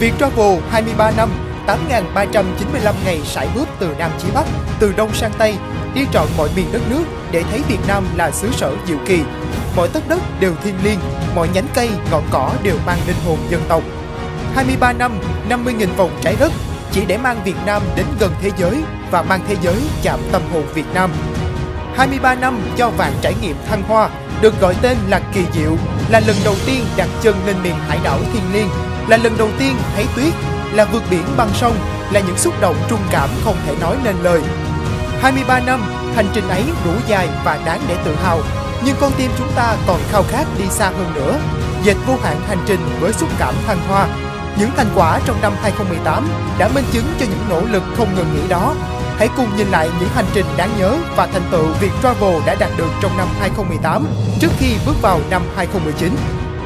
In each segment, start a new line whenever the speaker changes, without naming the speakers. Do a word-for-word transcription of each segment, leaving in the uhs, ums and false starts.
Vietravel hai mươi ba năm, tám nghìn ba trăm chín mươi lăm ngày sải bước từ Nam chí Bắc, từ Đông sang Tây, đi trọn mọi miền đất nước để thấy Việt Nam là xứ sở diệu kỳ. Mọi tấc đất đều thiêng liêng, mọi nhánh cây, ngọn cỏ đều mang linh hồn dân tộc. hai mươi ba năm, năm mươi nghìn vòng trái đất, chỉ để mang Việt Nam đến gần thế giới và mang thế giới chạm tâm hồn Việt Nam. hai mươi ba năm cho vạn trải nghiệm thăng hoa, được gọi tên là kỳ diệu, là lần đầu tiên đặt chân lên miền hải đảo thiêng liêng, là lần đầu tiên thấy tuyết, là vượt biển băng sông, là những xúc động trung cảm không thể nói nên lời. hai mươi ba năm, hành trình ấy đủ dài và đáng để tự hào, nhưng con tim chúng ta còn khao khát đi xa hơn nữa, dệt vô hạn hành trình với xúc cảm thăng hoa. Những thành quả trong năm hai không một tám đã minh chứng cho những nỗ lực không ngừng nghỉ đó. Hãy cùng nhìn lại những hành trình đáng nhớ và thành tựu Vietravel đã đạt được trong năm hai không một tám trước khi bước vào năm hai không một chín.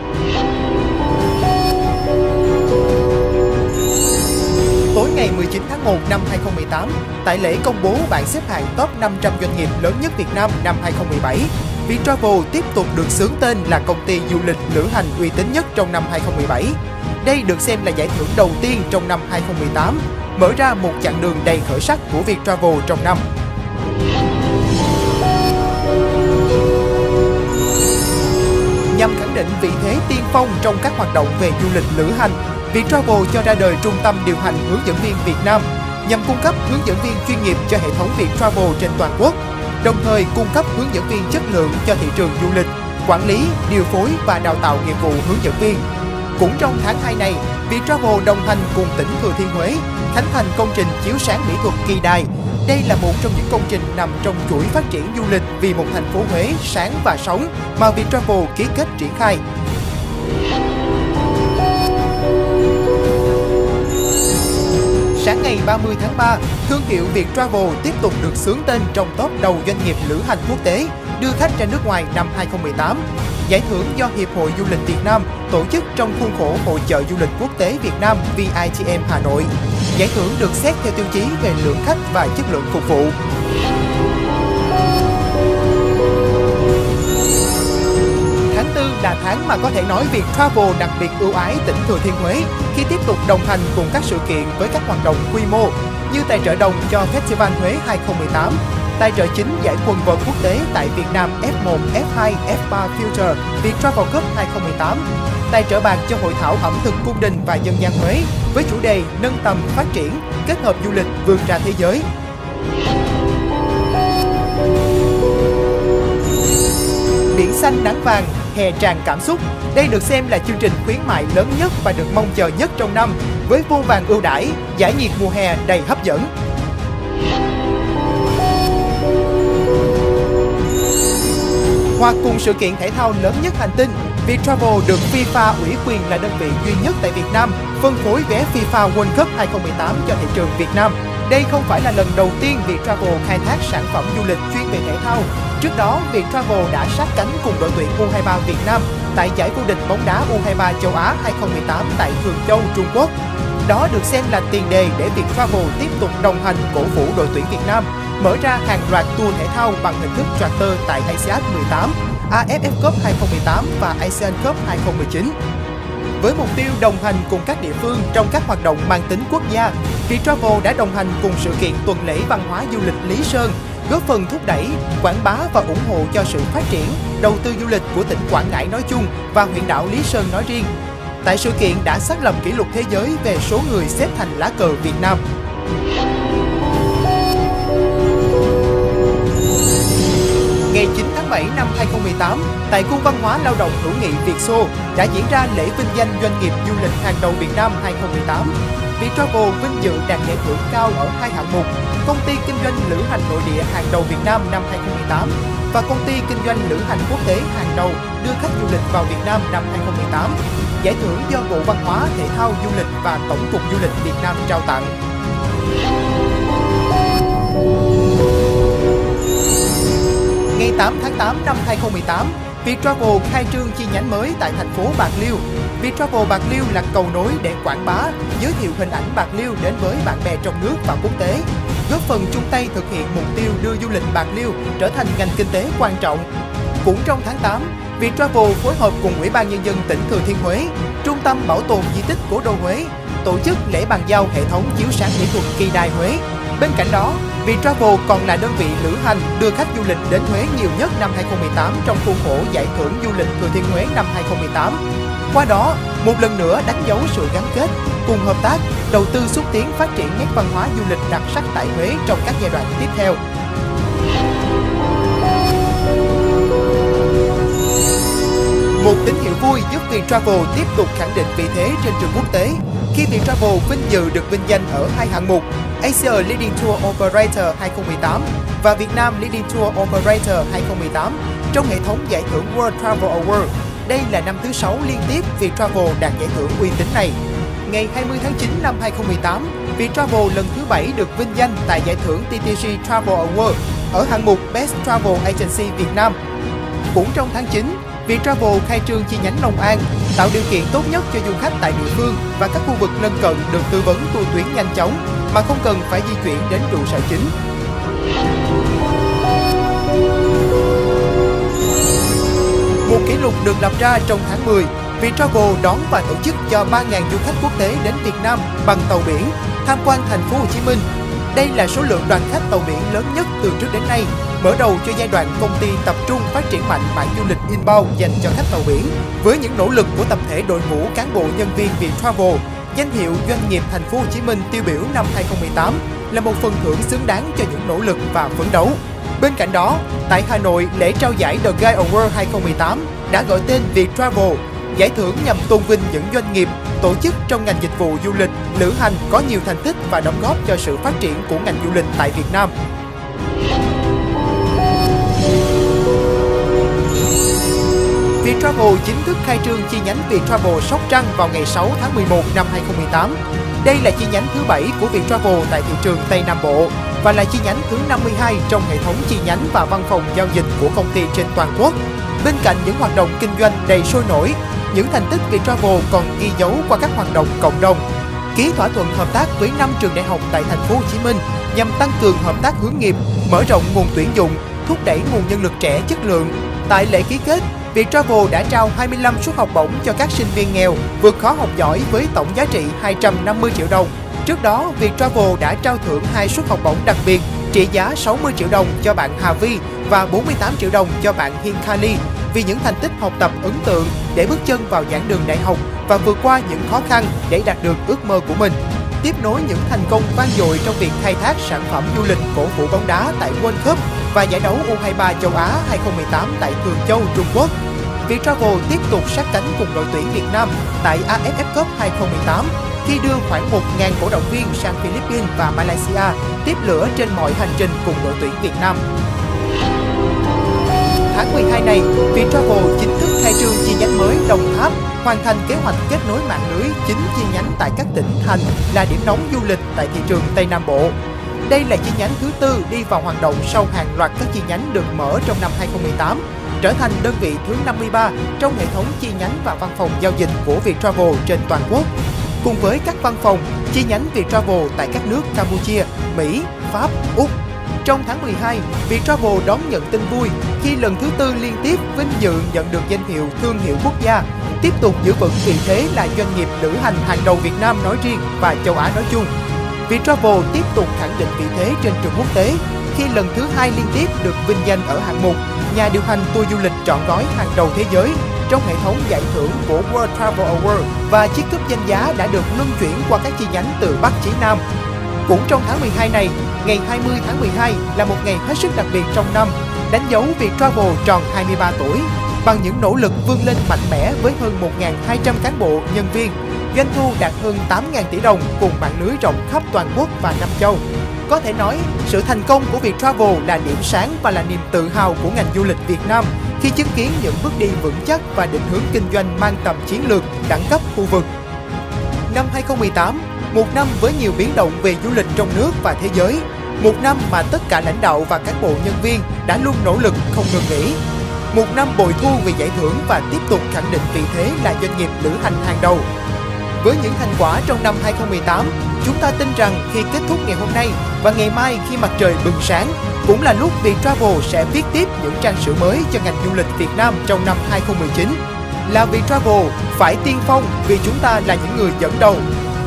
Tối ngày mười chín tháng một năm hai không một tám, tại lễ công bố bảng xếp hạng top năm trăm doanh nghiệp lớn nhất Việt Nam năm hai không một bảy, Vietravel tiếp tục được xướng tên là công ty du lịch lữ hành uy tín nhất trong năm hai không một bảy. Đây được xem là giải thưởng đầu tiên trong năm hai không một tám, mở ra một chặng đường đầy khởi sắc của Vietravel trong năm. Nhằm khẳng định vị thế tiên phong trong các hoạt động về du lịch lữ hành, Vietravel cho ra đời Trung tâm điều hành hướng dẫn viên Việt Nam nhằm cung cấp hướng dẫn viên chuyên nghiệp cho hệ thống Vietravel trên toàn quốc, đồng thời cung cấp hướng dẫn viên chất lượng cho thị trường du lịch, quản lý, điều phối và đào tạo nghiệp vụ hướng dẫn viên. Cũng trong tháng hai này, Vietravel đồng hành cùng tỉnh Thừa Thiên Huế khánh thành công trình chiếu sáng mỹ thuật Kỳ Đài. Đây là một trong những công trình nằm trong chuỗi phát triển du lịch vì một thành phố Huế sáng và sống mà Vietravel ký kết triển khai. Sáng ngày ba mươi tháng ba, thương hiệu Vietravel tiếp tục được xướng tên trong top đầu doanh nghiệp lữ hành quốc tế đưa khách ra nước ngoài năm hai không một tám. Giải thưởng do Hiệp hội Du lịch Việt Nam tổ chức trong khuôn khổ Hội chợ du lịch quốc tế Việt Nam V I T M Hà Nội. Giải thưởng được xét theo tiêu chí về lượng khách và chất lượng phục vụ. Tháng tư là tháng mà có thể nói Vietravel đặc biệt ưu ái tỉnh Thừa Thiên Huế khi tiếp tục đồng hành cùng các sự kiện với các hoạt động quy mô như tài trợ đồng cho Festival Huế hai không một tám, tài trợ chính giải quần vợt quốc tế tại Việt Nam F một, F hai, F ba Future Vietravel Cup hai không một tám, tài trợ bạc cho hội thảo ẩm thực cung đình và dân gian Huế với chủ đề nâng tầm phát triển, kết hợp du lịch vươn ra thế giới. Biển xanh nắng vàng, hè tràn cảm xúc. Đây được xem là chương trình khuyến mại lớn nhất và được mong chờ nhất trong năm, với vô vàn ưu đãi, giải nhiệt mùa hè đầy hấp dẫn. Hoặc cùng sự kiện thể thao lớn nhất hành tinh, Vietravel được FIFA ủy quyền là đơn vị duy nhất tại Việt Nam phân phối vé FIFA World Cup hai không một tám cho thị trường Việt Nam. Đây không phải là lần đầu tiên Vietravel khai thác sản phẩm du lịch chuyên về thể thao. Trước đó, Vietravel đã sát cánh cùng đội tuyển U hai ba Việt Nam tại giải vô địch bóng đá U hai ba châu Á hai không một tám tại Thường Châu, Trung Quốc. Đó được xem là tiền đề để Vietravel tiếp tục đồng hành cổ vũ đội tuyển Việt Nam, mở ra hàng loạt tour thể thao bằng hình thức charter tại ASEAN mười tám, A F F Cup hai không một tám và ASEAN Cup hai không một chín. Với mục tiêu đồng hành cùng các địa phương trong các hoạt động mang tính quốc gia, Vietravel đã đồng hành cùng sự kiện tuần lễ văn hóa du lịch Lý Sơn, góp phần thúc đẩy, quảng bá và ủng hộ cho sự phát triển, đầu tư du lịch của tỉnh Quảng Ngãi nói chung và huyện đảo Lý Sơn nói riêng. Tại sự kiện đã xác lập kỷ lục thế giới về số người xếp thành lá cờ Việt Nam. Ngày chín tháng bảy năm hai không một tám, tại Cung văn hóa lao động hữu nghị Việt Xô đã diễn ra lễ vinh danh doanh nghiệp du lịch hàng đầu Việt Nam hai không một tám. Vietravel vinh dự đạt giải thưởng cao ở hai hạng mục: công ty kinh doanh lữ hành nội địa hàng đầu Việt Nam năm hai không một tám và công ty kinh doanh lữ hành quốc tế hàng đầu đưa khách du lịch vào Việt Nam năm hai không một tám. Giải thưởng do Bộ Văn hóa, Thể thao, Du lịch và Tổng cục Du lịch Việt Nam trao tặng. Ngày tám tháng tám năm hai không một tám, Vietravel khai trương chi nhánh mới tại thành phố Bạc Liêu. Vietravel Bạc Liêu là cầu nối để quảng bá, giới thiệu hình ảnh Bạc Liêu đến với bạn bè trong nước và quốc tế, góp phần chung tay thực hiện mục tiêu đưa du lịch Bạc Liêu trở thành ngành kinh tế quan trọng. Cũng trong tháng tám, Vietravel phối hợp cùng Ủy ban Nhân dân tỉnh Thừa Thiên Huế, Trung tâm Bảo tồn Di tích Cố đô Huế tổ chức lễ bàn giao hệ thống chiếu sáng mỹ thuật kỳ đài Huế. Bên cạnh đó, Viettravel còn là đơn vị lữ hành đưa khách du lịch đến Huế nhiều nhất năm hai không một tám trong khuôn khổ giải thưởng du lịch Thừa Thiên Huế năm hai không một tám. Qua đó, một lần nữa đánh dấu sự gắn kết, cùng hợp tác, đầu tư xúc tiến phát triển nét văn hóa du lịch đặc sắc tại Huế trong các giai đoạn tiếp theo. Một tín hiệu vui giúp Viettravel tiếp tục khẳng định vị thế trên trường quốc tế khi Viettravel vinh dự được vinh danh ở hai hạng mục Asia Leading Tour Operator hai không một tám và Việt Nam Leading Tour Operator hai không một tám trong hệ thống giải thưởng World Travel Award. Đây là năm thứ sáu liên tiếp Viettravel đạt giải thưởng uy tín này. Ngày hai mươi tháng chín năm hai không một tám, Viettravel lần thứ bảy được vinh danh tại giải thưởng tê tê giê Travel Award ở hạng mục Best Travel Agency Việt Nam. Cũng trong tháng chín, Viettravel khai trương chi nhánh Long An, tạo điều kiện tốt nhất cho du khách tại địa phương và các khu vực lân cận được tư vấn tour tuyến nhanh chóng mà không cần phải di chuyển đến trụ sở chính. Một kỷ lục được lập ra trong tháng mười, Viettravel đón và tổ chức cho ba nghìn du khách quốc tế đến Việt Nam bằng tàu biển tham quan thành phố Hồ Chí Minh. Đây là số lượng đoàn khách tàu biển lớn nhất từ trước đến nay, mở đầu cho giai đoạn công ty tập trung phát triển mạnh mảng du lịch inbound dành cho khách tàu biển. Với những nỗ lực của tập thể đội ngũ cán bộ nhân viên Viettravel, danh hiệu doanh nghiệp thành phố Hồ Chí Minh tiêu biểu năm hai không một tám là một phần thưởng xứng đáng cho những nỗ lực và phấn đấu. Bên cạnh đó, tại Hà Nội, lễ trao giải The Guide Award hai không một tám đã gọi tên Viettravel, giải thưởng nhằm tôn vinh những doanh nghiệp, tổ chức trong ngành dịch vụ du lịch, lữ hành có nhiều thành tích và đóng góp cho sự phát triển của ngành du lịch tại Việt Nam. Viettravel chính thức khai trương chi nhánh Viettravel Sóc Trăng vào ngày sáu tháng mười một năm hai không một tám. Đây là chi nhánh thứ bảy của Viettravel tại thị trường Tây Nam Bộ và là chi nhánh thứ năm mươi hai trong hệ thống chi nhánh và văn phòng giao dịch của công ty trên toàn quốc. Bên cạnh những hoạt động kinh doanh đầy sôi nổi, những thành tích Viettravel còn ghi dấu qua các hoạt động cộng đồng. Ký thỏa thuận hợp tác với năm trường đại học tại thành phố Hồ Chí Minh nhằm tăng cường hợp tác hướng nghiệp, mở rộng nguồn tuyển dụng, thúc đẩy nguồn nhân lực trẻ chất lượng. Tại lễ ký kết, Viettravel đã trao hai mươi lăm suất học bổng cho các sinh viên nghèo vượt khó học giỏi với tổng giá trị hai trăm năm mươi triệu đồng. Trước đó, Viettravel đã trao thưởng hai suất học bổng đặc biệt trị giá sáu mươi triệu đồng cho bạn Hà Vi và bốn mươi tám triệu đồng cho bạn Hiên Kali vì những thành tích học tập ấn tượng để bước chân vào giảng đường đại học và vượt qua những khó khăn để đạt được ước mơ của mình. Tiếp nối những thành công vang dội trong việc khai thác sản phẩm du lịch cổ vũ bóng đá tại World Cup và giải đấu U hai mươi ba châu Á hai không một tám tại Thường Châu, Trung Quốc, Viettravel tiếp tục sát cánh cùng đội tuyển Việt Nam tại a ép ép Cup hai không một tám khi đưa khoảng một nghìn cổ động viên sang Philippines và Malaysia tiếp lửa trên mọi hành trình cùng đội tuyển Việt Nam. Tháng mười hai này, Viettravel chính thức khai trương chi nhánh mới Đồng Tháp, hoàn thành kế hoạch kết nối mạng lưới chín chi nhánh tại các tỉnh thành là điểm nóng du lịch tại thị trường Tây Nam Bộ. Đây là chi nhánh thứ tư đi vào hoạt động sau hàng loạt các chi nhánh được mở trong năm hai không một tám, trở thành đơn vị thứ năm mươi ba trong hệ thống chi nhánh và văn phòng giao dịch của Viettravel trên toàn quốc. Cùng với các văn phòng, chi nhánh Viettravel tại các nước Campuchia, Mỹ, Pháp, Úc. Trong tháng mười hai, Viettravel đón nhận tin vui khi lần thứ tư liên tiếp vinh dự nhận được danh hiệu thương hiệu quốc gia, tiếp tục giữ vững vị thế là doanh nghiệp lữ hành hàng đầu Việt Nam nói riêng và châu Á nói chung. Viettravel tiếp tục khẳng định vị thế trên trường quốc tế khi lần thứ hai liên tiếp được vinh danh ở hạng mục nhà điều hành tour du lịch trọn gói hàng đầu thế giới trong hệ thống giải thưởng của World Travel Award và chiếc cúp danh giá đã được luân chuyển qua các chi nhánh từ Bắc chí Nam. Cũng trong tháng mười hai này, ngày hai mươi tháng mười hai là một ngày hết sức đặc biệt trong năm, đánh dấu Viettravel tròn hai mươi ba tuổi. Bằng những nỗ lực vươn lên mạnh mẽ với hơn một nghìn hai trăm cán bộ, nhân viên, doanh thu đạt hơn tám nghìn tỷ đồng cùng mạng lưới rộng khắp toàn quốc và năm châu. Có thể nói, sự thành công của Viettravel là điểm sáng và là niềm tự hào của ngành du lịch Việt Nam khi chứng kiến những bước đi vững chắc và định hướng kinh doanh mang tầm chiến lược, đẳng cấp khu vực. Năm hai không một tám, một năm với nhiều biến động về du lịch trong nước và thế giới. Một năm mà tất cả lãnh đạo và cán bộ nhân viên đã luôn nỗ lực không ngừng nghỉ. Một năm bội thu về giải thưởng và tiếp tục khẳng định vị thế là doanh nghiệp lữ hành hàng đầu. Với những thành quả trong năm hai không một tám, chúng ta tin rằng khi kết thúc ngày hôm nay và ngày mai khi mặt trời bừng sáng, cũng là lúc Viettravel sẽ viết tiếp những trang sử mới cho ngành du lịch Việt Nam trong năm hai không một chín. Là Viettravel phải tiên phong vì chúng ta là những người dẫn đầu.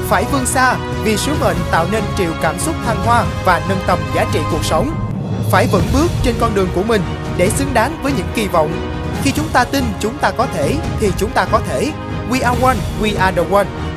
Phải vươn xa vì sứ mệnh tạo nên triệu cảm xúc thăng hoa và nâng tầm giá trị cuộc sống. Phải vững bước trên con đường của mình để xứng đáng với những kỳ vọng. Khi chúng ta tin chúng ta có thể thì chúng ta có thể. We are one, we are the one.